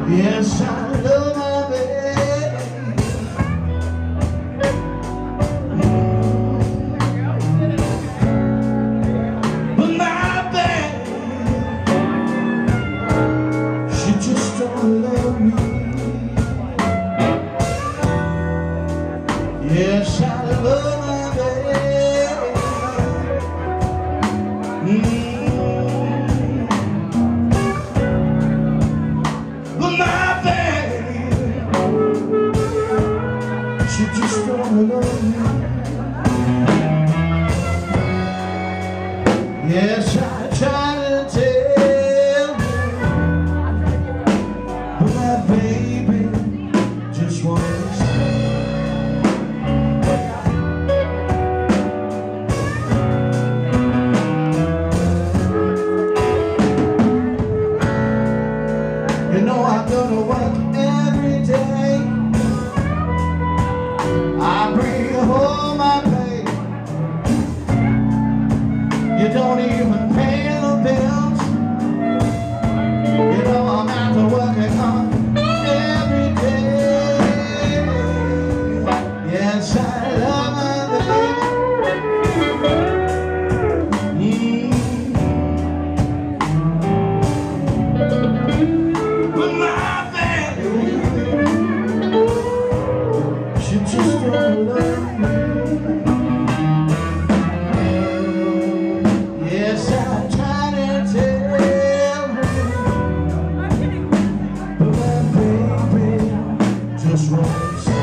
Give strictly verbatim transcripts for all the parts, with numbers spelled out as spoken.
Yes, I love my baby, but my baby, she just don't love me. Yes, I love my baby, mm. But my baby, she just don't love me. Yes, I try to tell her, but my baby just won't listen. You know I go to work every day, I bring home my pay. You don't even pay the bills. You know I'm out to work and home every day. Yes, I love my baby, mm. But my baby, she just don't love me. Yes, I try to tell her, but my baby just won't listen.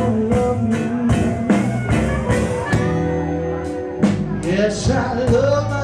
Yes, I love my